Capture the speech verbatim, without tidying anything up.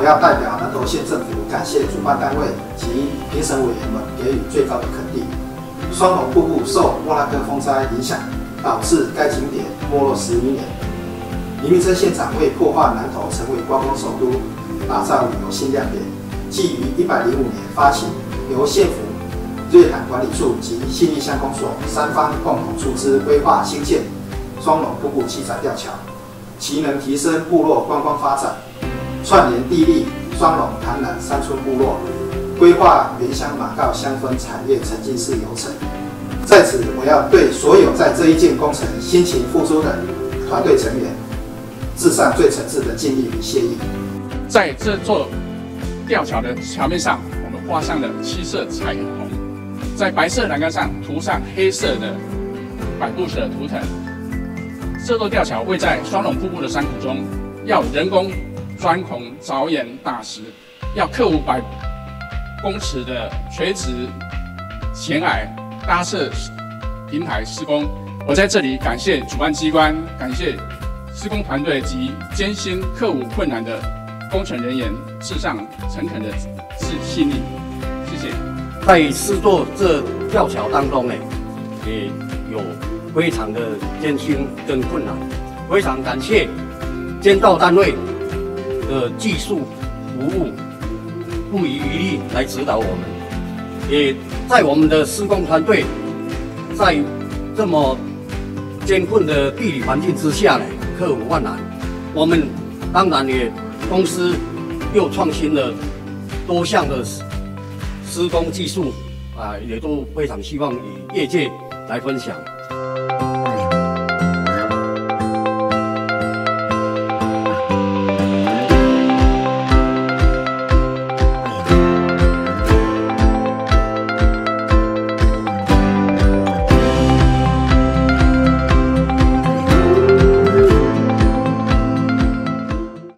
要代表南投县政府感谢主办单位及评审委员们给予最高的肯定。双龙瀑布受莫拉克风灾影响，导致该景点没落十余年。林明珍县长为破坏南投成为观光首都，打造旅游新亮点，即于一百零五年发起，由县府、瑞海管理处及信义乡公所三方共同出资规划兴建双龙瀑布七彩吊桥，其能提升部落观光发展，串联地利、双龙、潭南三村部落，规划原乡马告香氛产业沉浸式游程。在此，我要对所有在这一件工程辛勤付出的团队成员，致上最诚挚的敬意与谢意。 在这座吊桥的桥面上，我们画上了七色彩虹，在白色栏杆上涂上黑色的百步蛇图腾。这座吊桥位在双龙瀑布的山谷中，要人工钻孔凿岩打石，要克五百公尺的垂直悬崖搭设平台施工。我在这里感谢主办机关，感谢施工团队及艰辛克服困难的工程人员，致上诚恳的信意。谢谢。 在施作这吊桥当中呢，也有非常的艰辛跟困难，非常感谢监造单位的技术服务不遗余力来指导我们，也在我们的施工团队在这么艰困的地理环境之下呢，克服万难。我们当然也公司又创新了多项的施工技术啊，也都非常希望与业界来分享。